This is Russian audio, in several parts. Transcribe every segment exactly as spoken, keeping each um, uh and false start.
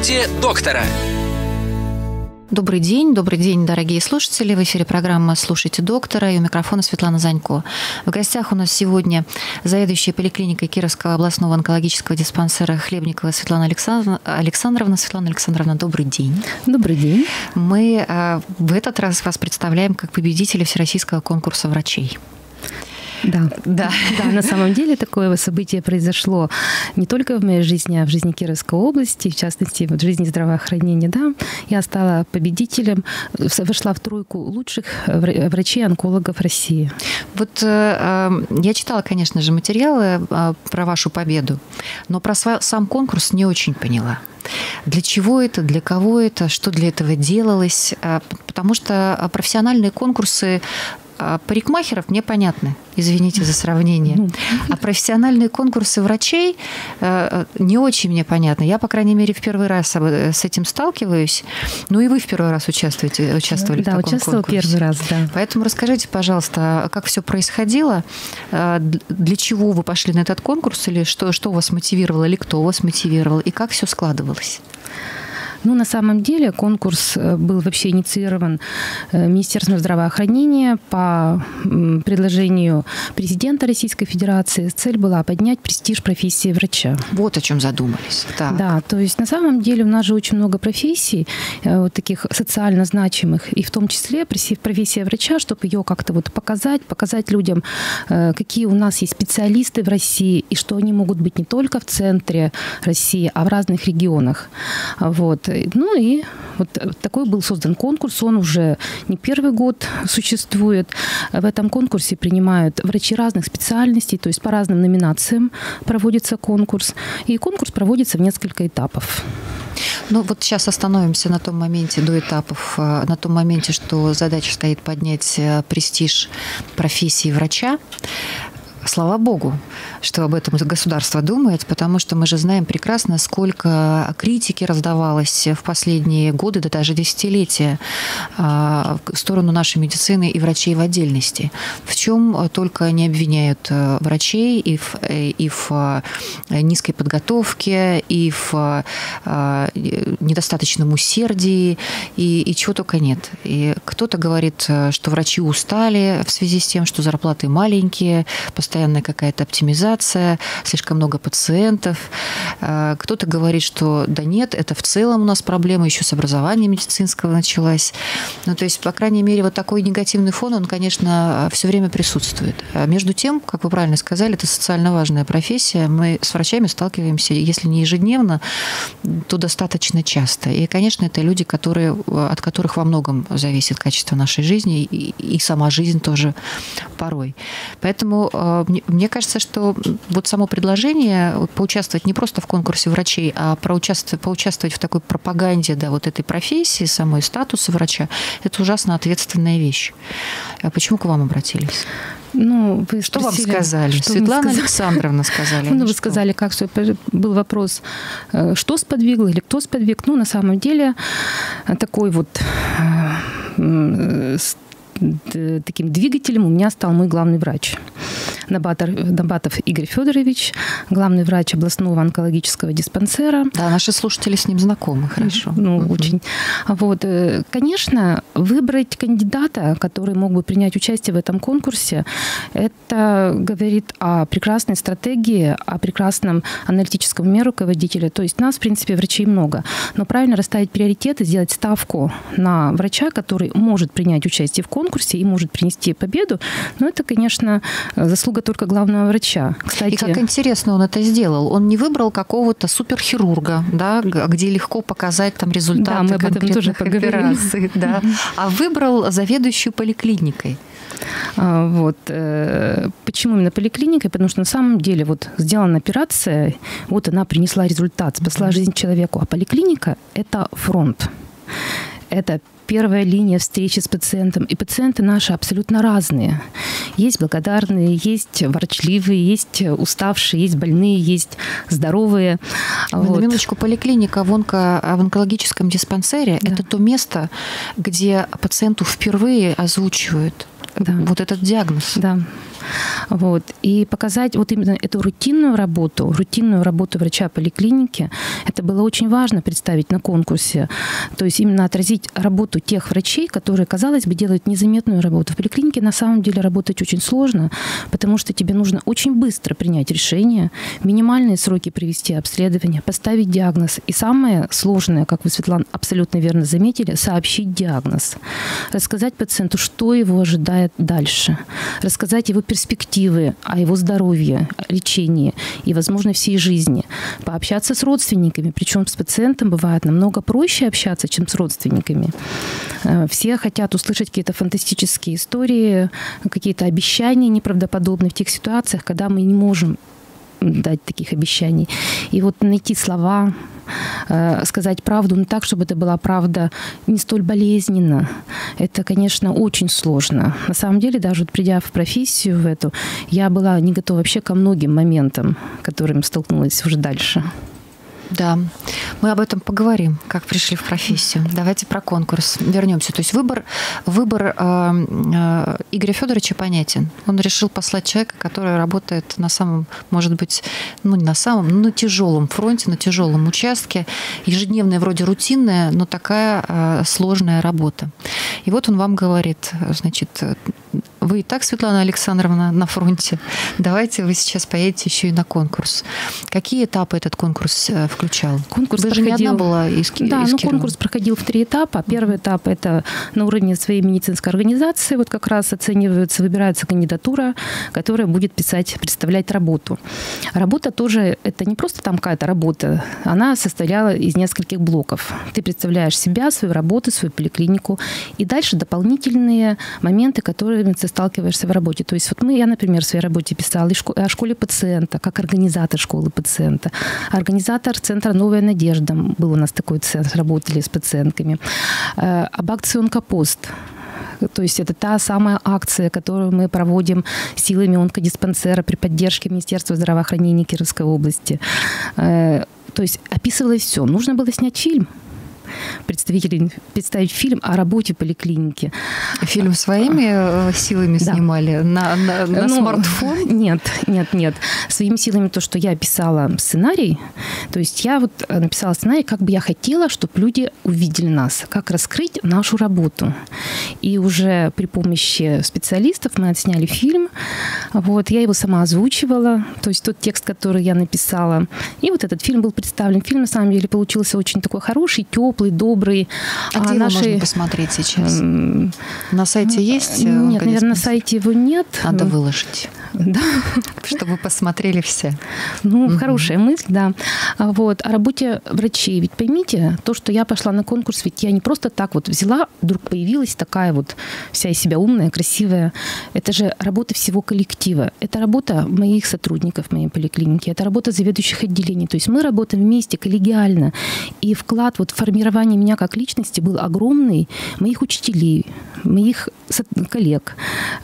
Слушайте доктора. Добрый день, добрый день, дорогие слушатели. В эфире программа «Слушайте доктора», и у микрофона Светлана Занько. В гостях у нас сегодня заведующая поликлиникой Кировского областного онкологического диспансера Хлебникова Светлана Александровна. Светлана Александровна, добрый день. Добрый день. Мы в этот раз вас представляем как победителя Всероссийского конкурса врачей. Да. Да. Да, на самом деле такое событие произошло не только в моей жизни, а в жизни Кировской области, в частности, в жизни здравоохранения. Да. Я стала победителем, вошла в тройку лучших врачей-онкологов России. Вот э, я читала, конечно же, материалы э, про вашу победу, но про сам конкурс не очень поняла. Для чего это, для кого это, что для этого делалось? Потому что профессиональные конкурсы парикмахеров мне понятны, извините за сравнение. А профессиональные конкурсы врачей не очень мне понятны. Я, по крайней мере, в первый раз с этим сталкиваюсь. Ну и вы в первый раз участвуете, участвовали да, в таком участвовала конкурсе. первый раз, да. Поэтому расскажите, пожалуйста, как все происходило, для чего вы пошли на этот конкурс, или что, что вас мотивировало, или кто вас мотивировал, и как все складывалось? Ну, на самом деле конкурс был вообще инициирован Министерством здравоохранения по предложению президента Российской Федерации. Цель была поднять престиж профессии врача. Вот о чем задумались. Так. Да, то есть на самом деле у нас же очень много профессий, вот таких социально значимых, и в том числе профессия врача, чтобы ее как-то вот показать, показать людям, какие у нас есть специалисты в России, и что они могут быть не только в центре России, а в разных регионах. Вот. Ну и вот такой был создан конкурс. Он уже не первый год существует. В этом конкурсе принимают врачи разных специальностей, то есть по разным номинациям проводится конкурс. И конкурс проводится в несколько этапов. Ну вот сейчас остановимся на том моменте, до этапов, на том моменте, что задача стоит поднять престиж профессии врача. Слава Богу, что об этом государство думает, потому что мы же знаем прекрасно, сколько критики раздавалось в последние годы, да даже десятилетия в сторону нашей медицины и врачей в отдельности. В чем только не обвиняют врачей и в, и в низкой подготовке, и в недостаточном усердии, и, и чего только нет. И кто-то говорит, что врачи устали в связи с тем, что зарплаты маленькие, постоянная какая-то оптимизация, слишком много пациентов. Кто-то говорит, что да нет, это в целом у нас проблема еще с образованием медицинского началась. Ну, то есть, по крайней мере, вот такой негативный фон, он, конечно, все время присутствует. А между тем, как вы правильно сказали, это социально важная профессия. Мы с врачами сталкиваемся, если не ежедневно, то достаточно часто. И, конечно, это люди, которые, от которых во многом зависит качество нашей жизни и, и сама жизнь тоже порой. Поэтому мне кажется, что вот само предложение поучаствовать не просто в конкурсе врачей, а поучаствовать, поучаствовать в такой пропаганде, да, вот этой профессии, самой статуса врача, это ужасно ответственная вещь. А почему к вам обратились? Ну, вы что спросили, вам сказали? Что Светлана сказали? Александровна сказали. Ну, вы что? сказали, как все. Был вопрос, что сподвигло или кто сподвиг. Ну, на самом деле, такой вот таким двигателем у меня стал мой главный врач. Набатов, Набатов Игорь Федорович, главный врач областного онкологического диспансера. Да, наши слушатели с ним знакомы, хорошо. Ну, uh-huh. очень. Вот, конечно, выбрать кандидата, который мог бы принять участие в этом конкурсе, это говорит о прекрасной стратегии, о прекрасном аналитическом уме руководителя. То есть нас, в принципе, врачей много. Но правильно расставить приоритеты, сделать ставку на врача, который может принять участие в конкурсе и может принести победу, но это, конечно, заслуга только главного врача. Кстати, и как интересно он это сделал. Он не выбрал какого-то суперхирурга, да, где легко показать там результаты, да, мы об этом тоже операций, да, а выбрал заведующую поликлиникой. Вот. Почему именно поликлиникой? Потому что на самом деле вот сделана операция, вот она принесла результат, спасла жизнь человеку. А поликлиника – это фронт. Это первая линия встречи с пациентом. И пациенты наши абсолютно разные. Есть благодарные, есть ворчливые, есть уставшие, есть больные, есть здоровые. Вот. На минуточку, поликлиника в, онко, в онкологическом диспансере да. – это то место, где пациенту впервые озвучивают да. вот этот диагноз. Да. Вот. И показать вот именно эту рутинную работу, рутинную работу врача поликлиники, это было очень важно представить на конкурсе. То есть именно отразить работу тех врачей, которые, казалось бы, делают незаметную работу. В поликлинике на самом деле работать очень сложно, потому что тебе нужно очень быстро принять решение, минимальные сроки провести обследование, поставить диагноз. И самое сложное, как вы, Светлана, абсолютно верно заметили, сообщить диагноз. Рассказать пациенту, что его ожидает дальше. Рассказать его перспективы о его здоровье, о лечении и, возможно, всей жизни. Пообщаться с родственниками. Причем с пациентом бывает намного проще общаться, чем с родственниками. Все хотят услышать какие-то фантастические истории, какие-то обещания неправдоподобные в тех ситуациях, когда мы не можем дать таких обещаний. И вот найти слова, сказать правду, но так, чтобы это была правда не столь болезненна, это, конечно, очень сложно. На самом деле, даже вот придя в профессию в эту, я была не готова вообще ко многим моментам, с которыми столкнулась уже дальше. Да, мы об этом поговорим, как пришли в профессию. Давайте про конкурс вернемся. То есть выбор, выбор э, э, Игоря Федоровича понятен. Он решил послать человека, который работает на самом, может быть, ну не на самом, но на тяжелом фронте, на тяжелом участке. Ежедневная, вроде рутинная, но такая э, сложная работа. И вот он вам говорит, значит, вы и так, Светлана Александровна, на фронте. Давайте вы сейчас поедете еще и на конкурс. Какие этапы этот конкурс включал? Конкурс вы же проходил... не одна была из, да, из ну, Кирова. Конкурс проходил в три этапа. Первый этап – это на уровне своей медицинской организации. Вот как раз оценивается, выбирается кандидатура, которая будет писать, представлять работу. Работа тоже – это не просто там какая-то работа. Она состояла из нескольких блоков. Ты представляешь себя, свою работу, свою поликлинику. И дальше дополнительные моменты, которыми ты сталкиваешься в работе. То есть вот мы, я, например, в своей работе писала о школе пациента, как организатор школы пациента, организатор центра «Новая надежда». Был у нас такой центр, работали с пациентками. Об акции «Онкопост». То есть это та самая акция, которую мы проводим силами онкодиспансера при поддержке Министерства здравоохранения Кировской области. То есть описывалось все. Нужно было снять фильм. Представители представить фильм о работе поликлиники. Фильм своими силами да. снимали? На, на, на ну, смартфон? Нет, нет, нет. Своими силами то, что я писала сценарий. То есть я вот написала сценарий, как бы я хотела, чтобы люди увидели нас, как раскрыть нашу работу. И уже при помощи специалистов мы отсняли фильм. Вот, я его сама озвучивала. То есть тот текст, который я написала. И вот этот фильм был представлен. Фильм, на самом деле, получился очень такой хороший, теплый, добрый. А, а где наши... его можно посмотреть сейчас? На сайте есть? Нет, наверное, на сайте его нет. Надо выложить. Да. Чтобы посмотрели все. Ну, угу. Хорошая мысль, да. Вот. О работе врачей. Ведь поймите, то, что я пошла на конкурс, ведь я не просто так вот взяла, вдруг появилась такая вот вся из себя умная, красивая. Это же работа всего коллектива. Это работа моих сотрудников в моей поликлинике. Это работа заведующих отделений. То есть мы работаем вместе, коллегиально. И вклад вот в формирование меня как личности был огромный. Моих учителей, моих коллег,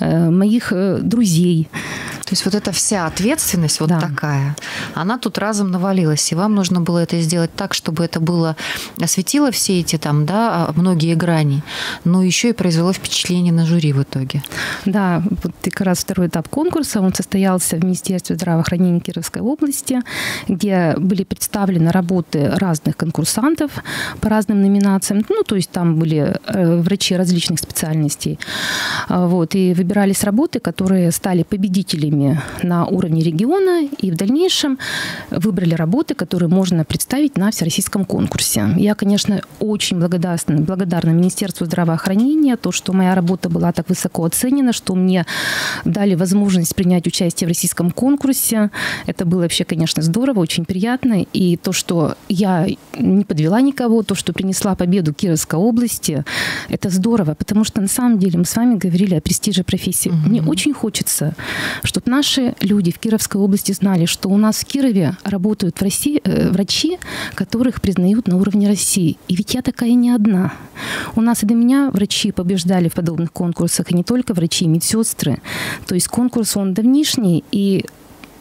моих друзей. То есть вот эта вся ответственность вот да. такая, она тут разом навалилась, и вам нужно было это сделать так, чтобы это было осветило все эти там, да, многие грани, но еще и произвело впечатление на жюри в итоге. Да, вот как раз второй этап конкурса, он состоялся в Министерстве здравоохранения Кировской области, где были представлены работы разных конкурсантов по разным номинациям, ну, то есть там были врачи различных специальностей, вот, и выбирались работы, которые стали победителями на уровне региона, и в дальнейшем выбрали работы, которые можно представить на всероссийском конкурсе. Я, конечно, очень благодарна, благодарна Министерству здравоохранения, то, что моя работа была так высоко оценена, что мне дали возможность принять участие в российском конкурсе. Это было вообще, конечно, здорово, очень приятно. И то, что я не подвела никого, то, что принесла победу Кировской области, это здорово, потому что на самом деле мы с вами говорили о престиже профессии. Mm-hmm. Мне очень хочется, чтобы наши люди в Кировской области знали, что у нас в Кирове работают в России, э, врачи, которых признают на уровне России. И ведь я такая не одна. У нас и до меня врачи побеждали в подобных конкурсах, и не только врачи, и медсестры. То есть конкурс, он давнишний, и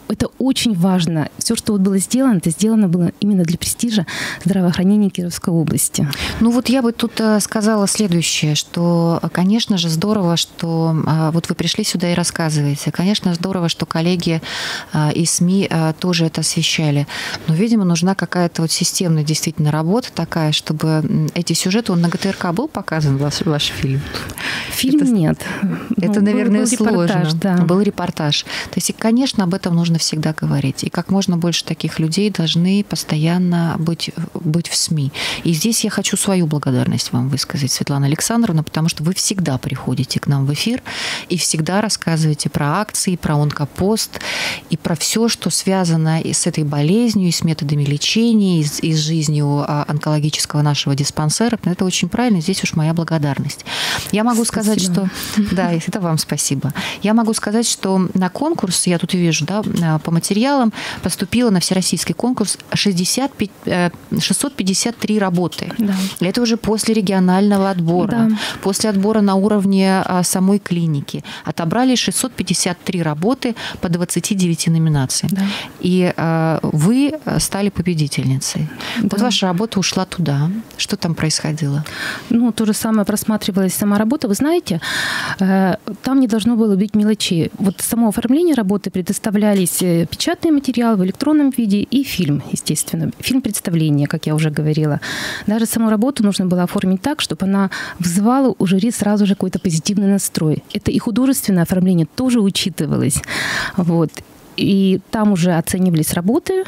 это очень важно. Все, что вот было сделано, это сделано было именно для престижа здравоохранения Кировской области. Ну вот я бы тут сказала следующее, что, конечно же, здорово, что вот вы пришли сюда и рассказываете. Конечно, здорово, что коллеги из СМИ тоже это освещали. Но, видимо, нужна какая-то вот системная действительно работа такая, чтобы эти сюжеты, он на ГТРК был показан, ваш, ваш фильм? Фильм это, нет. Это, ну, наверное, был, был сложно. Репортаж, да. Был репортаж. То есть, конечно, об этом нужно всегда говорить. И как можно больше таких людей должны постоянно быть, быть в СМИ. И здесь я хочу свою благодарность вам высказать, Светлана Александровна, потому что вы всегда приходите к нам в эфир и всегда рассказываете про акции, про онкопост и про все, что связано и с этой болезнью, и с методами лечения, и с, и с жизнью онкологического нашего диспансера. Это очень правильно. Здесь уж моя благодарность. Я могу сказать, спасибо. что... Да, это вам спасибо. Я могу сказать, что на конкурс, я тут вижу, да, по материалам поступило на всероссийский конкурс шестьдесят пять, шестьсот пятьдесят три работы. Да. Это уже после регионального отбора, да. после отбора на уровне самой клиники. Отобрали шестьсот пятьдесят три работы по двадцати девяти номинациям. Да. И э, вы стали победительницей. Да. Вот ваша работа ушла туда. Что там происходило? Ну, то же самое просматривалась сама работа. Вы знаете, э, там не должно было быть мелочей. Вот само оформление работы предоставлялись печатный материал в электронном виде и фильм, естественно. Фильм представления, как я уже говорила. Даже саму работу нужно было оформить так, чтобы она вызывала у жюри сразу же какой-то позитивный настрой. Это и художественное оформление тоже учитывалось. Вот. И там уже оценивались работы,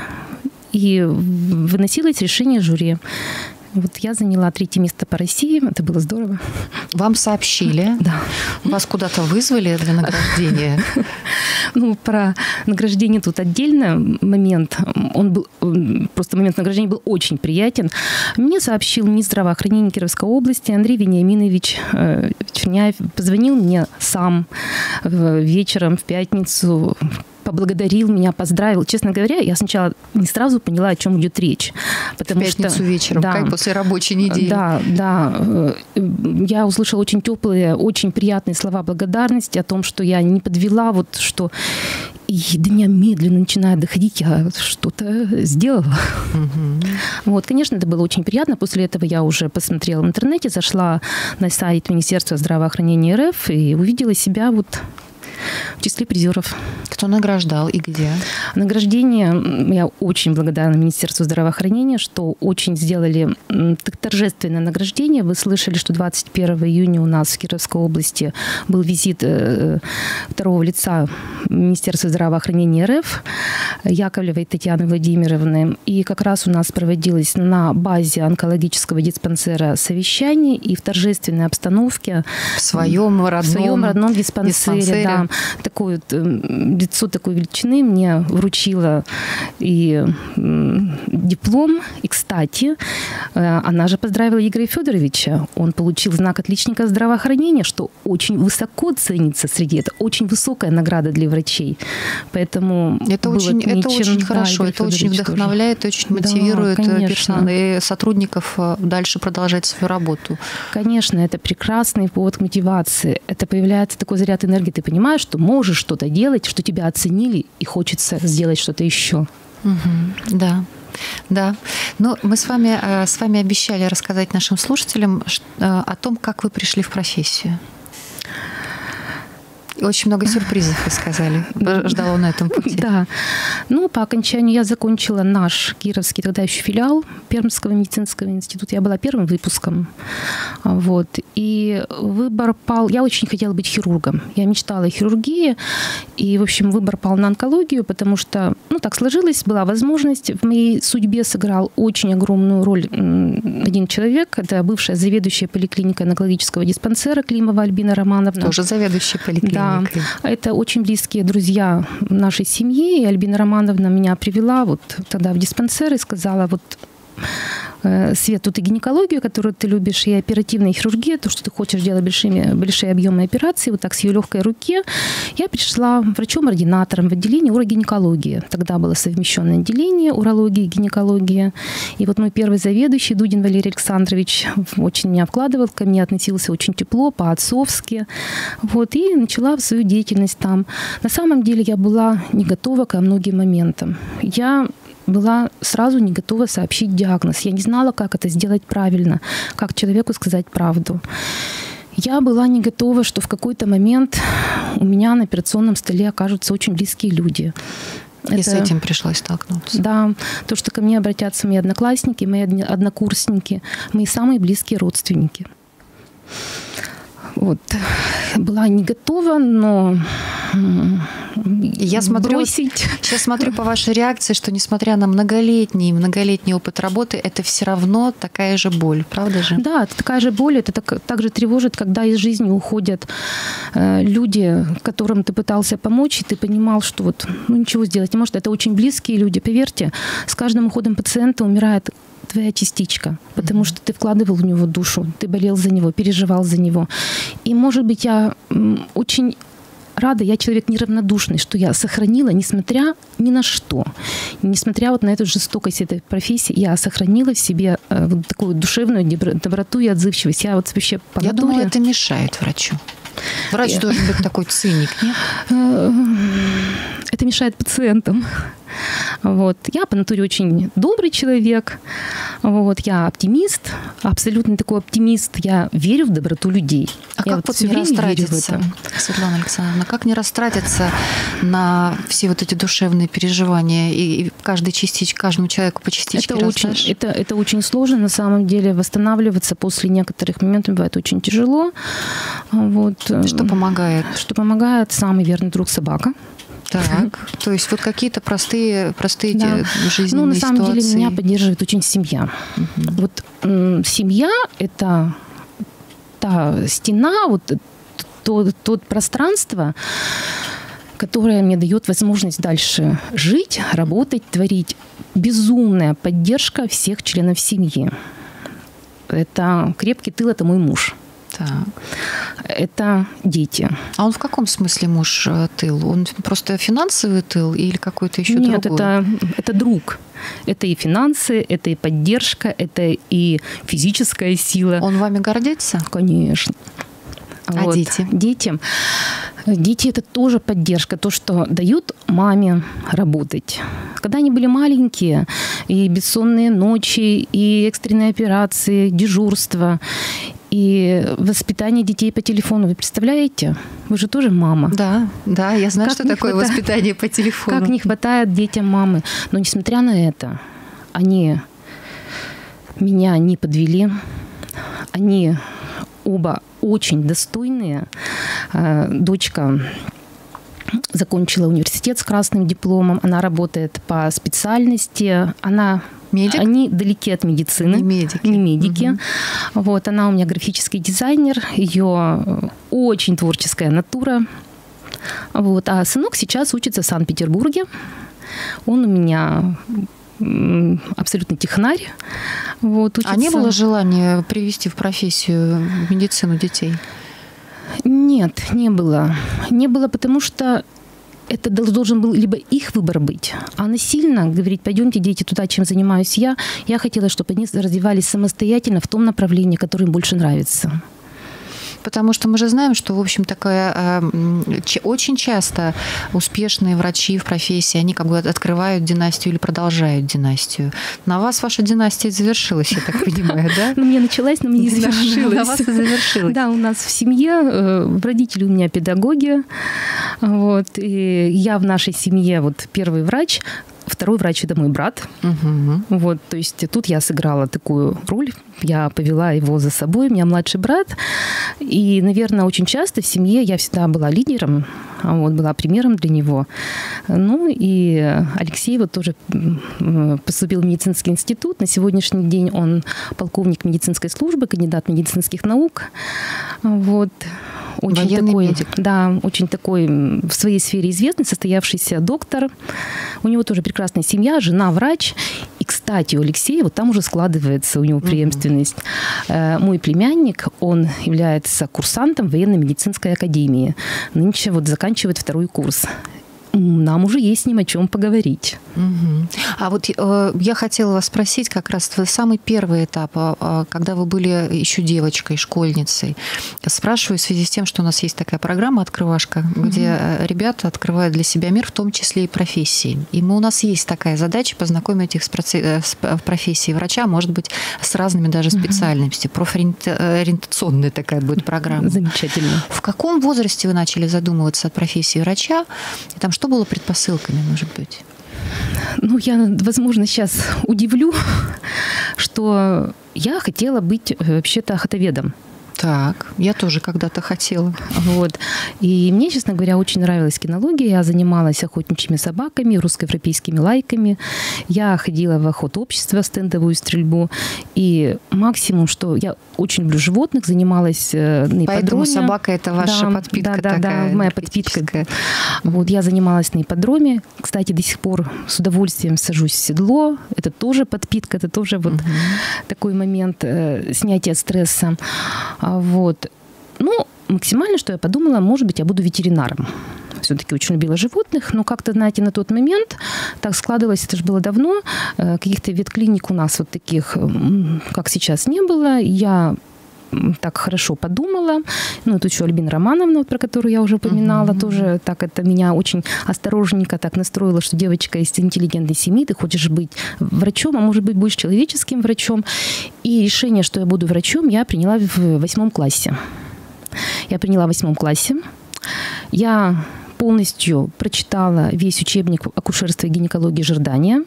и выносилось решение жюри. Вот я заняла третье место по России. Это было здорово. Вам сообщили? Да. Вас куда-то вызвали для награждения? Ну, про награждение тут отдельный момент. Он был, просто момент награждения был очень приятен. Мне сообщил министр здравоохранения Кировской области Андрей Вениаминович Черняев. Позвонил мне сам вечером в пятницу, поблагодарил меня, поздравил. Честно говоря, я сначала не сразу поняла, о чем идет речь. Потому в пятницу что, вечером, да, как после рабочей недели. Да, да. Я услышала очень теплые, очень приятные слова благодарности о том, что я не подвела, вот что... И до меня медленно начинает доходить, я что-то сделала. Угу. Вот, конечно, это было очень приятно. После этого я уже посмотрела в интернете, зашла на сайт Министерства здравоохранения РФ и увидела себя вот в числе призеров. Кто награждал и где? Награждение, я очень благодарна Министерству здравоохранения, что очень сделали торжественное награждение. Вы слышали, что двадцать первого июня у нас в Кировской области был визит второго лица Министерства здравоохранения РФ Яковлевой Татьяны Владимировны. И как раз у нас проводилось на базе онкологического диспансера совещание и в торжественной обстановке в своем родном, в своем родном диспансере, диспансере. Да, такое вот, лицо такой величины мне вручила и диплом. И, кстати, она же поздравила Игоря Федоровича. Он получил знак отличника здравоохранения, что очень высоко ценится среди. Это очень высокая награда для врачей. Поэтому это очень, это очень хорошо, да, это очень вдохновляет, тоже. Очень мотивирует, да, персонал и сотрудников дальше продолжать свою работу. Конечно, это прекрасный повод к мотивации. Это появляется такой заряд энергии. Ты понимаешь, что можешь что-то делать, что тебя оценили, и хочется сделать что-то еще. Угу, да. Да, но мы с вами, с вами обещали рассказать нашим слушателям о том, как вы пришли в профессию. Очень много сюрпризов, вы сказали, ждала на этом пути. Да. Ну, по окончанию я закончила наш кировский тогда еще филиал Пермского медицинского института. Я была первым выпуском. Вот. И выбор пал... Я очень хотела быть хирургом. Я мечтала о хирургии. И, в общем, выбор пал на онкологию, потому что, ну, так сложилось, была возможность. В моей судьбе сыграл очень огромную роль один человек. Это бывшая заведующая поликлиникой онкологического диспансера Климова Альбина Романовна. Тоже заведующая поликлиникой. Да. Это очень близкие друзья нашей семьи. И Альбина Романовна меня привела вот тогда в диспансер и сказала, вот Свет, тут и гинекологию, которую ты любишь, и оперативная хирургия, то, что ты хочешь делать большими, большие объемы операций, вот так с ее легкой руки. Я пришла врачом-ординатором в отделение урогинекологии. Тогда было совмещенное отделение урологии и гинекологии. И вот мой первый заведующий, Дудин Валерий Александрович, очень меня вкладывал, ко мне относился очень тепло, по-отцовски. Вот, и начала свою деятельность там. На самом деле я была не готова ко многим моментам. Я была сразу не готова сообщить диагноз. Я не знала, как это сделать правильно, как человеку сказать правду. Я была не готова, что в какой-то момент у меня на операционном столе окажутся очень близкие люди. И это, с этим пришлось столкнуться. Да, то, что ко мне обратятся мои одноклассники, мои однокурсники, мои самые близкие родственники. Вот. Была не готова, но я смотрю, бросить. Сейчас смотрю по вашей реакции, что несмотря на многолетний, многолетний опыт работы, это все равно такая же боль, правда же? Да, это такая же боль, это так, так же тревожит, когда из жизни уходят э, люди, которым ты пытался помочь, и ты понимал, что вот, ну, ничего сделать не может. Это очень близкие люди. Поверьте, с каждым уходом пациента умирает твоя частичка, потому что ты вкладывал в него душу, ты болел за него, переживал за него. И, может быть, я очень рада, я человек неравнодушный, что я сохранила, несмотря ни на что, несмотря вот на эту жестокость этой профессии, я сохранила в себе вот такую душевную доброту и отзывчивость. Я вот вообще по Я натуре... думаю, это мешает врачу. Врач я... должен быть такой циник, нет? Это мешает пациентам. Вот. Я по натуре очень добрый человек. Вот. Я оптимист, абсолютно такой оптимист. Я верю в доброту людей. А я как вот вот не растратиться, Светлана Александровна, как не растратиться на все вот эти душевные переживания и каждой частичке, каждому человеку по частичке это очень, это, это очень сложно, на самом деле. Восстанавливаться после некоторых моментов бывает очень тяжело. Вот. Что помогает? Что помогает? Самый верный друг — собака. Так, то есть вот какие-то простые, простые да. жизненные Ну, на самом ситуации. деле меня поддерживает очень семья. Угу. Вот м, семья – это та стена, вот то, то пространство, которое мне дает возможность дальше жить, работать, творить. Безумная поддержка всех членов семьи. Это крепкий тыл – это мой муж. Так. Это дети. А он в каком смысле муж тыл? Он просто финансовый тыл или какой-то еще другой? Нет, это, это друг. Это и финансы, это и поддержка, это и физическая сила. Он вами гордится? Конечно. А вот. дети? Дети. Дети – это тоже поддержка, то, что дают маме работать. Когда они были маленькие, и бессонные ночи, и экстренные операции, дежурство, и воспитание детей по телефону. Вы представляете? Вы же тоже мама. Да, да, я знаю, как что такое хватает, воспитание по телефону. Как не хватает детям мамы. Но несмотря на это, они меня не подвели. Они оба очень достойные. Дочка закончила университет с красным дипломом. Она работает по специальности. Она... Медик? Они далеки от медицины. Не медики. Не медики. Угу. Вот, она у меня графический дизайнер. Ее очень творческая натура. Вот. А сынок сейчас учится в Санкт-Петербурге. Он у меня абсолютно технарь. Вот, учится... А не было желания привести в профессию, в медицину детей? Нет, не было. Не было, потому что это должен был либо их выбор быть, а насильно говорить: пойдемте, дети, туда, чем занимаюсь я. Я хотела, чтобы они развивались самостоятельно в том направлении, которое им больше нравится. Потому что мы же знаем, что, в общем, такое э, очень часто успешные врачи в профессии, они как бы открывают династию или продолжают династию. На вас ваша династия завершилась, я так понимаю, да? Ну, мне началась, но мне не завершилась. На вас и завершилась. Да, у нас в семье, родители у меня педагоги, вот, и я в нашей семье вот первый врач. Второй врач – это мой брат. Угу. Вот, то есть тут я сыграла такую роль. Я повела его за собой. У меня младший брат. И, наверное, очень часто в семье я всегда была лидером, вот, была примером для него. Ну и Алексей вот тоже поступил в медицинский институт. На сегодняшний день он полковник медицинской службы, кандидат медицинских наук. Вот. Очень военный такой, медик. Да, очень такой в своей сфере известный, состоявшийся доктор. У него тоже прекрасная семья, жена врач. И, кстати, у Алексея вот там уже складывается у него преемственность. Mm-hmm. Мой племянник, он является курсантом военно-медицинской академии. Нынче вот заканчивает второй курс. Нам уже есть с ним о чем поговорить. Угу. А вот э, я хотела вас спросить как раз самый первый этап, э, когда вы были еще девочкой, школьницей. Спрашиваю в связи с тем, что у нас есть такая программа «Открывашка», угу. где ребята открывают для себя мир, в том числе и профессии. И мы, у нас есть такая задача познакомить их с, проце- с профессией врача, может быть, с разными даже специальностями. Угу. Профориентационная такая будет программа. Замечательно. В каком возрасте вы начали задумываться о профессии врача? И там что было предпосылками, может быть? Ну, я, возможно, сейчас удивлю, что я хотела быть вообще-то охотоведом. Так, я тоже когда-то хотела. Вот. И мне, честно говоря, очень нравилась кинология. Я занималась охотничьими собаками, русско-европейскими лайками. Я ходила в охотообщество, стендовую стрельбу. И максимум, что я очень люблю животных, занималась на ипподроме. Поэтому собака – это ваша да, подпитка да, такая? Да, моя подпитка. Вот, я занималась на ипподроме. Кстати, до сих пор с удовольствием сажусь в седло. Это тоже подпитка, это тоже вот угу. такой момент э, снятия стресса. Вот. Ну, максимально, что я подумала, может быть, я буду ветеринаром. Все-таки очень любила животных, но как-то, знаете, на тот момент так складывалось, это же было давно, каких-то ветклиник у нас вот таких, как сейчас, не было. Я так хорошо подумала. Ну, тут еще Альбина Романовна, вот, про которую я уже упоминала, uh-huh. тоже так это меня очень осторожненько так настроило, что девочка из интеллигентной семьи, ты хочешь быть врачом, а может быть, будешь человеческим врачом. И решение, что я буду врачом, я приняла в восьмом классе. Я приняла в восьмом классе. Я полностью прочитала весь учебник акушерства и гинекологии Жордания.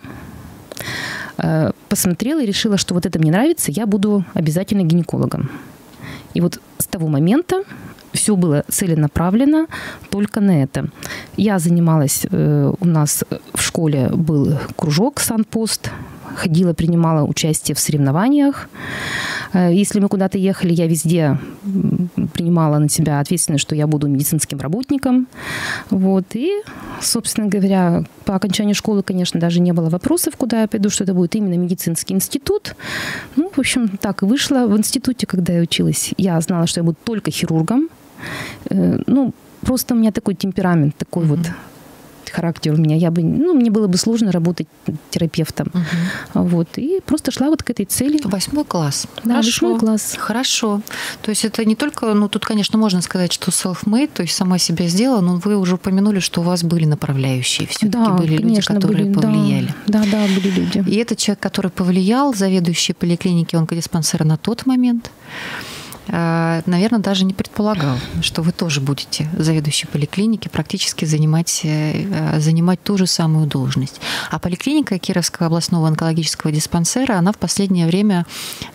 Посмотрела и решила, что вот это мне нравится, я буду обязательно гинекологом. И вот с того момента все было целенаправлено только на это. Я занималась, у нас в школе был кружок «Санпост», ходила, принимала участие в соревнованиях. Если мы куда-то ехали, я везде принимала на себя ответственность, что я буду медицинским работником. Вот. И, собственно говоря, по окончанию школы, конечно, даже не было вопросов, куда я пойду, что это будет именно медицинский институт. Ну, в общем, так и вышло. В институте, когда я училась, я знала, что я буду только хирургом. Ну, просто у меня такой темперамент, такой mm-hmm. вот характер у меня. Я бы, ну, мне было бы сложно работать терапевтом. Угу. Вот. И просто шла вот к этой цели. Восьмой класс. Да, восьмой класс. Хорошо. То есть это не только, ну, тут, конечно, можно сказать, что self-made, то есть сама себя сделала, но вы уже упомянули, что у вас были направляющие. Все-таки да, были конечно, люди, которые были, повлияли. Да, да, да, были люди. И этот человек, который повлиял, заведующий поликлиники онкодиспансера на тот момент, наверное, даже не предполагал, что вы тоже будете заведующей поликлиники, практически занимать, занимать ту же самую должность. А поликлиника Кировского областного онкологического диспансера, она в последнее время,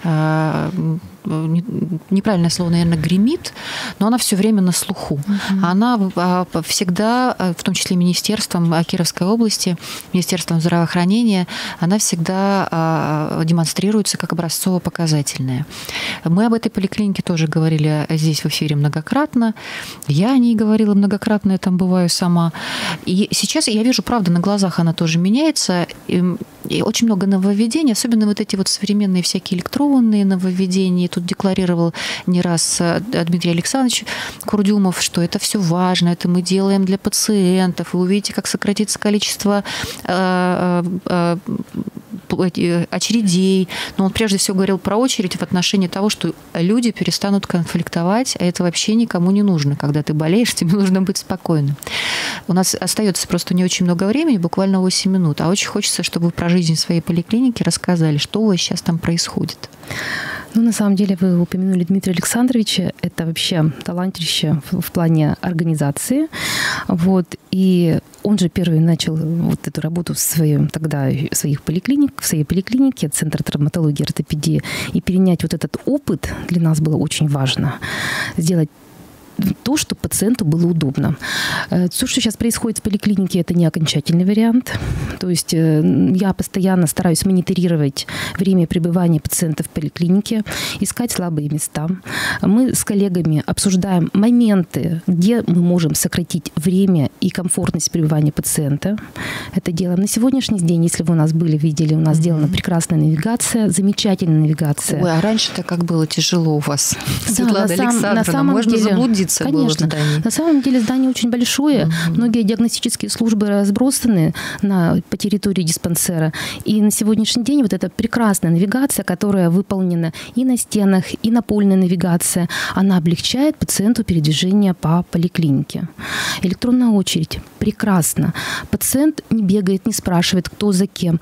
неправильное слово, наверное, гремит, но она все время на слуху. Uh-huh. Она всегда, в том числе Министерством Кировской области, Министерством здравоохранения, она всегда демонстрируется как образцово-показательная. Мы об этой поликлинике тоже говорили здесь в эфире многократно. Я о ней говорила многократно, я там бываю сама. И сейчас я вижу, правда, на глазах она тоже меняется. И, и очень много нововведений, особенно вот эти вот современные всякие электронные нововведения. Тут декларировал не раз Дмитрий Александрович Курдюмов, что это все важно, это мы делаем для пациентов. Вы увидите, как сократится количество очередей. Но он прежде всего говорил про очередь в отношении того, что люди перестанут конфликтовать, а это вообще никому не нужно. Когда ты болеешь, тебе нужно быть спокойным. У нас остается просто не очень много времени, буквально восемь минут, а очень хочется, чтобы вы про жизнь своей поликлиники рассказали, что у вас сейчас там происходит. Ну, на самом деле, вы упомянули Дмитрия Александровича. Это вообще талантище в, в плане организации. Вот. И он же первый начал вот эту работу в своем, тогда в своих поликлиник, в своей поликлинике, Центр травматологии и ортопедии. И перенять вот этот опыт для нас было очень важно. Сделать то, что пациенту было удобно. То, что сейчас происходит в поликлинике, это не окончательный вариант. То есть я постоянно стараюсь мониторировать время пребывания пациента в поликлинике, искать слабые места. Мы с коллегами обсуждаем моменты, где мы можем сократить время и комфортность пребывания пациента. Это делаем на сегодняшний день. Если вы у нас были, видели, у нас mm-hmm. сделана прекрасная навигация, замечательная навигация. Ой, а раньше-то как было тяжело у вас, да, Светлана на сам, Александровна, на самом можно деле, заблудиться конечно, было в здании. На самом деле здание очень большое, mm-hmm. многие диагностические службы разбросаны на, по территории диспансера. И на сегодняшний день вот эта прекрасная навигация, которая выполнена и на стенах, и напольная навигация, она облегчает пациенту передвижение по поликлинике. Электронная очередь прекрасно. Пациент не бегает, не спрашивает, кто за кем.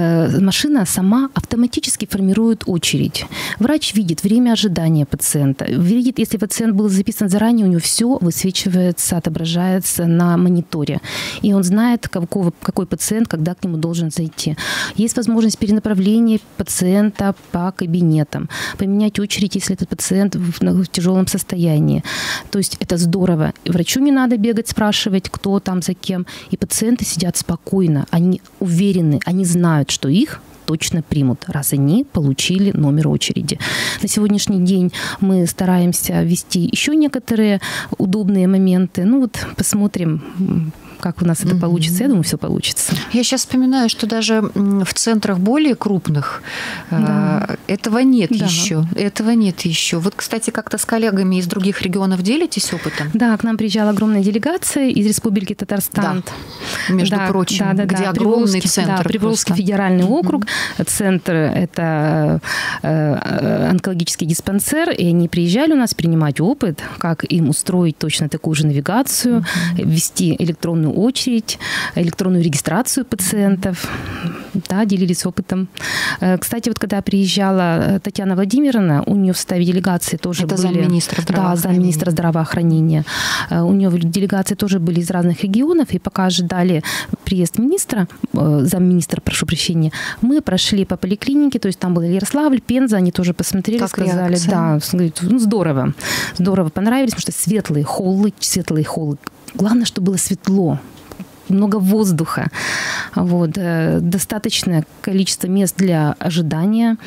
Машина сама автоматически формирует очередь. Врач видит время ожидания пациента. Видит, если пациент был записан заранее, у него все высвечивается, отображается на мониторе. И он знает, какого, какой пациент, когда к нему должен зайти. Есть возможность перенаправления пациента по кабинетам. Поменять очередь, если этот пациент в, в тяжелом состоянии. То есть это здорово. Врачу не надо бегать, спрашивать, кто там за кем. И пациенты сидят спокойно. Они уверены, они знают, что их точно примут, раз они получили номер очереди. На сегодняшний день мы стараемся ввести еще некоторые удобные моменты. Ну вот посмотрим, как у нас это mm-hmm. получится. Я думаю, все получится. Я сейчас вспоминаю, что даже в центрах более крупных да. этого нет да. еще. Этого нет еще. Вот, кстати, как-то с коллегами из других регионов делитесь опытом? Да, к нам приезжала огромная делегация из Республики Татарстан. Да. Между да, прочим, да, да, где да. огромный центр. Да, Приволжский федеральный mm-hmm. округ. Центр – это онкологический диспансер. И они приезжали у нас принимать опыт, как им устроить точно такую же навигацию, mm-hmm. ввести электронную очередь, электронную регистрацию пациентов. Да, делились опытом. Кстати, вот когда приезжала Татьяна Владимировна, у нее в составе делегации тоже Это были... замминистра здравоохранения. Да, замминистра здравоохранения. У нее в делегации тоже были из разных регионов, и пока ожидали приезд министра, замминистра, прошу прощения, мы прошли по поликлинике, то есть там был Ярославль, Пенза, они тоже посмотрели, как сказали, реакция? Да, ну, здорово, здорово, понравились, потому что светлые холлы, светлые холлы. Главное, чтобы было светло, много воздуха, вот, достаточное количество мест для ожидания.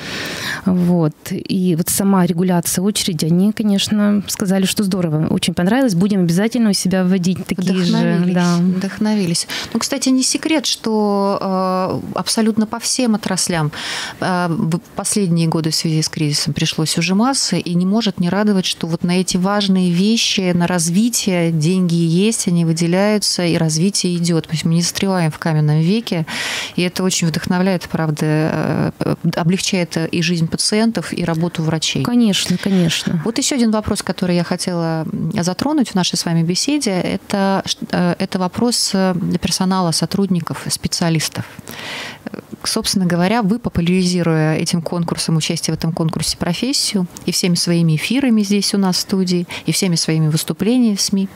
Вот. И вот сама регуляция очереди, они, конечно, сказали, что здорово, очень понравилось. Будем обязательно у себя вводить такие вдохновились, же. Да. Вдохновились. Ну, кстати, не секрет, что э, абсолютно по всем отраслям э, в последние годы в связи с кризисом пришлось ужиматься, и не может не радовать, что вот на эти важные вещи, на развитие деньги есть, они выделяются, и развитие идет. То есть мы не застреваем в каменном веке, и это очень вдохновляет, правда, облегчает и жизнь пациентов, и работу врачей. Конечно, конечно. Вот еще один вопрос, который я хотела затронуть в нашей с вами беседе, это, это вопрос персонала, сотрудников, специалистов. Собственно говоря, вы, популяризируя этим конкурсом, участие в этом конкурсе профессию, и всеми своими эфирами здесь у нас в студии, и всеми своими выступлениями в СМИ,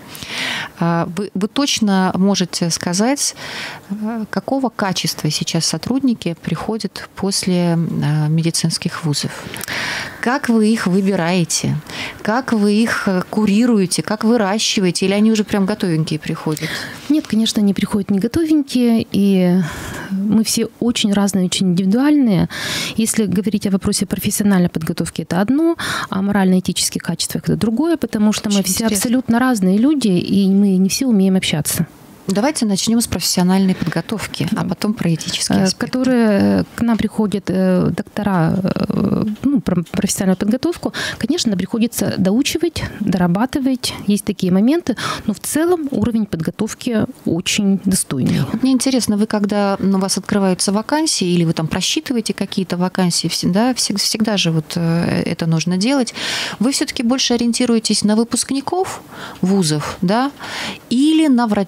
вы, вы точно можете сказать, какого качества сейчас сотрудники приходят после медицинских вузов? Как вы их выбираете? Как вы их курируете? Как выращиваете? Или они уже прям готовенькие приходят? Нет, конечно, они приходят не готовенькие, и мы все очень разные, очень индивидуальные. Если говорить о вопросе профессиональной подготовки, это одно, а морально-этических качествах это другое, потому что очень мы все интересно. Абсолютно разные люди, и мы не все умеем общаться. Давайте начнем с профессиональной подготовки, а потом про этические аспекты. Которые к нам приходят доктора, ну, про профессиональную подготовку, конечно, приходится доучивать, дорабатывать. Есть такие моменты, но в целом уровень подготовки очень достойный. Мне интересно, вы когда у вас открываются вакансии, или вы там просчитываете какие-то вакансии, да, всегда же вот это нужно делать, вы все-таки больше ориентируетесь на выпускников вузов, да, или на врачей,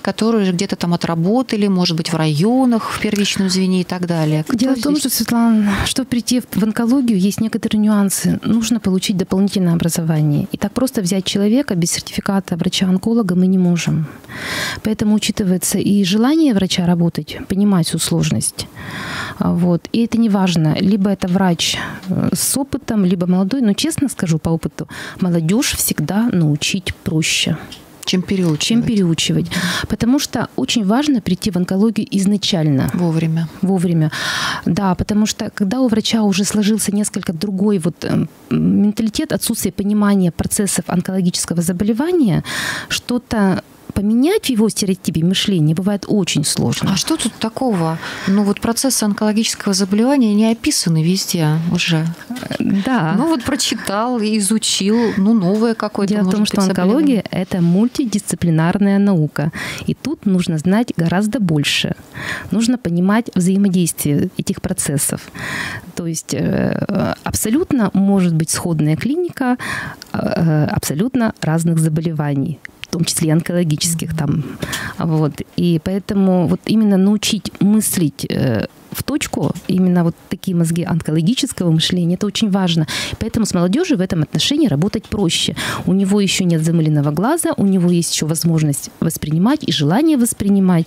которые где-то там отработали, может быть, в районах, в первичном звене и так далее. Кто Дело здесь? в том, что, Светлана, чтобы прийти в онкологию, есть некоторые нюансы. Нужно получить дополнительное образование. И так просто взять человека без сертификата врача-онколога мы не можем. Поэтому учитывается и желание врача работать, понимать всю сложность. Вот. И это не важно. Либо это врач с опытом, либо молодой. Но честно скажу по опыту, молодежь всегда научить проще. Чем переучивать. Чем переучивать. Потому что очень важно прийти в онкологию изначально. Вовремя. Вовремя. Да, потому что когда у врача уже сложился несколько другой вот менталитет, отсутствие понимания процессов онкологического заболевания, что-то поменять в его стереотипе мышления бывает очень сложно. А что тут такого? Ну вот процессы онкологического заболевания не описаны везде уже. Да. Ну вот прочитал, изучил, ну новое какое-то. Дело в том, что онкология – это мультидисциплинарная наука. И тут нужно знать гораздо больше. Нужно понимать взаимодействие этих процессов. То есть абсолютно может быть сходная клиника абсолютно разных заболеваний, в том числе и онкологических там. Вот. И поэтому вот именно научить мыслить э, в точку, именно вот такие мозги онкологического мышления, это очень важно. Поэтому с молодежью в этом отношении работать проще. У него еще нет замыленного глаза, у него есть еще возможность воспринимать и желание воспринимать.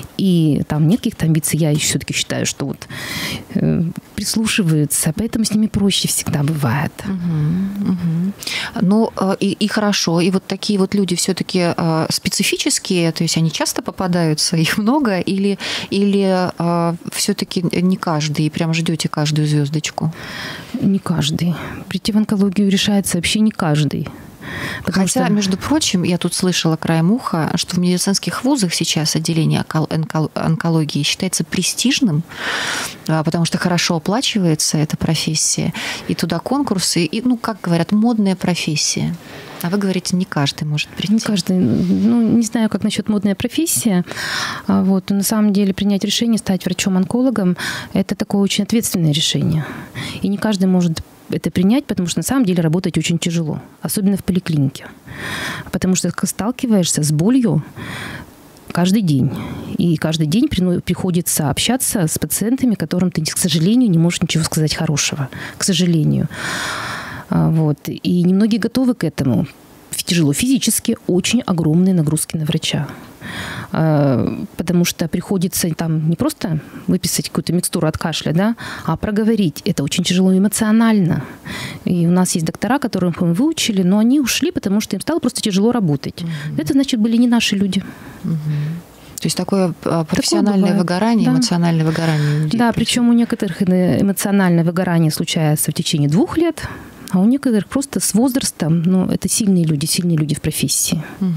И там нет каких-то амбиций. Я все-таки считаю, что вот э, прислушиваются, поэтому с ними проще всегда бывает. Угу, угу. Ну и, и хорошо. И вот такие вот люди все-таки э, специфические, то есть они часто попадаются, их много, или, или э, все-таки не каждый, и прям ждете каждую звездочку? Не каждый. Прийти в онкологию решается вообще не каждый. Потому Хотя, что... между прочим, я тут слышала краем уха, что в медицинских вузах сейчас отделение онкологии считается престижным, потому что хорошо оплачивается эта профессия, и туда конкурсы, и, ну, как говорят, модная профессия. А вы говорите, не каждый может прийти. Не каждый. Ну, не знаю, как насчет модная профессия. Вот. Но на самом деле принять решение стать врачом-онкологом – это такое очень ответственное решение. И не каждый может это принять, потому что на самом деле работать очень тяжело, особенно в поликлинике. Потому что ты сталкиваешься с болью каждый день. И каждый день приходится общаться с пациентами, которым ты, к сожалению, не можешь ничего сказать хорошего. К сожалению. Вот. И немногие готовы к этому. Тяжело физически, очень огромные нагрузки на врача. Потому что приходится там не просто выписать какую-то микстуру от кашля, да, а проговорить. Это очень тяжело эмоционально. И у нас есть доктора, которых мы выучили, но они ушли, потому что им стало просто тяжело работать. Угу. Это, значит, были не наши люди. Угу. То есть такое профессиональное такое выгорание, да. эмоциональное выгорание. Людей, да, причем у некоторых эмоциональное выгорание случается в течение двух лет, а у некоторых просто с возрастом, ну, это сильные люди, сильные люди в профессии. Угу.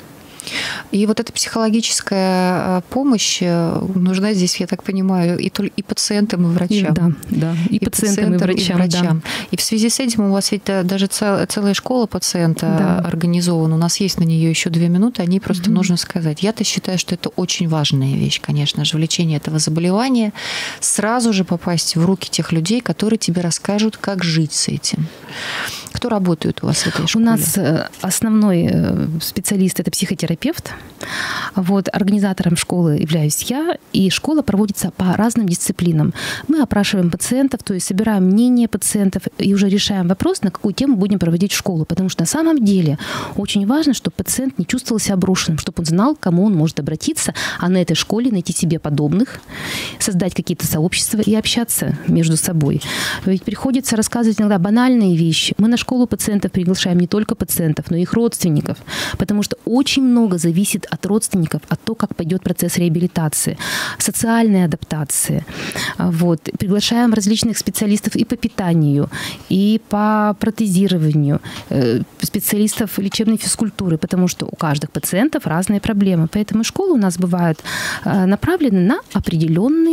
И вот эта психологическая помощь нужна здесь, я так понимаю, и, и пациентам, и врачам. И, да, да, и, и пациентам, и врачам. И, врачам. Да. И в связи с этим у вас ведь даже целая школа пациента да. организована. У нас есть на нее еще две минуты, о ней просто угу. нужно сказать. Я-то считаю, что это очень важная вещь, конечно же, в лечении этого заболевания. Сразу же попасть в руки тех людей, которые тебе расскажут, как жить с этим. Кто работает у вас в этой школе? У нас основной специалист – это психотерапевт. Вот, организатором школы являюсь я, и школа проводится по разным дисциплинам. Мы опрашиваем пациентов, то есть собираем мнение пациентов и уже решаем вопрос, на какую тему будем проводить школу. Потому что на самом деле очень важно, чтобы пациент не чувствовал себя брошенным, чтобы он знал, к кому он может обратиться, а на этой школе найти себе подобных, создать какие-то сообщества и общаться между собой. Ведь приходится рассказывать иногда банальные вещи. Мы на школу пациентов приглашаем не только пациентов, но и их родственников, потому что очень много зависит от родственников, от того, как пойдет процесс реабилитации, социальной адаптации. Вот. Приглашаем различных специалистов и по питанию, и по протезированию, специалистов лечебной физкультуры, потому что у каждых пациентов разные проблемы. Поэтому школы у нас бывают направлены на определенные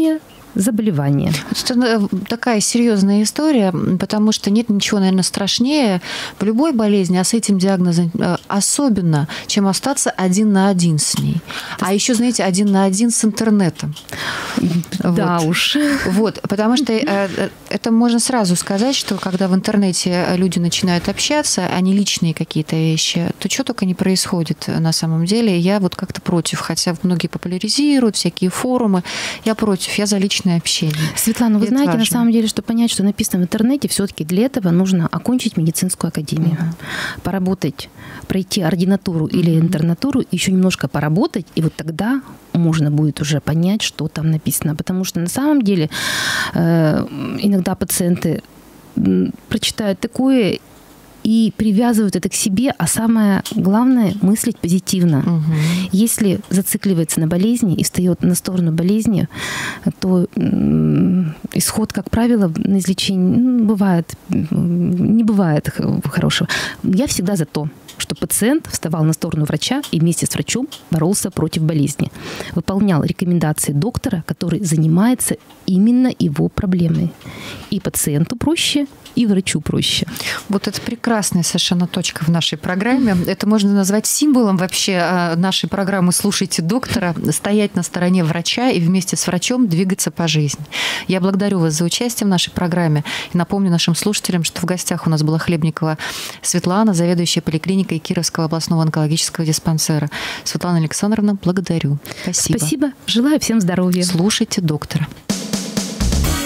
заболевания. Это такая серьезная история, потому что нет ничего, наверное, страшнее в любой болезни, а с этим диагнозом особенно, чем остаться один на один с ней. А еще, знаете, один на один с интернетом. Да вот. уж. Вот, потому что это можно сразу сказать, что когда в интернете люди начинают общаться, а не личные какие-то вещи, то что только не происходит на самом деле. Я вот как-то против, хотя многие популяризируют всякие форумы. Я против, я за личное общение. Светлана, вы это знаете, важно. На самом деле, что понять, что написано в интернете, все-таки для этого нужно окончить медицинскую академию, uh-huh. поработать, пройти ординатуру или uh-huh. интернатуру, еще немножко поработать, и вот тогда можно будет уже понять, что там написано. Потому что на самом деле э, иногда пациенты прочитают такое и привязывают это к себе, а самое главное – мыслить позитивно. Угу. Если зацикливается на болезни и встает на сторону болезни, то исход, как правило, на излечении ну, бывает, не бывает хорошего. Я всегда за то, что пациент вставал на сторону врача и вместе с врачом боролся против болезни. Выполнял рекомендации доктора, который занимается именно его проблемой. И пациенту проще, и врачу проще. Вот это прекрасная совершенно точка в нашей программе. Это можно назвать символом вообще нашей программы «Слушайте доктора», стоять на стороне врача и вместе с врачом двигаться по жизни. Я благодарю вас за участие в нашей программе и напомню нашим слушателям, что в гостях у нас была Хлебникова Светлана, заведующая поликлиникой Кировского областного онкологического диспансера. Светлана Александровна, благодарю. Спасибо. Спасибо. Желаю всем здоровья. Слушайте доктора.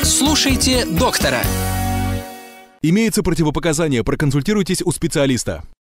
Слушайте доктора. Имеются противопоказания, проконсультируйтесь у специалиста.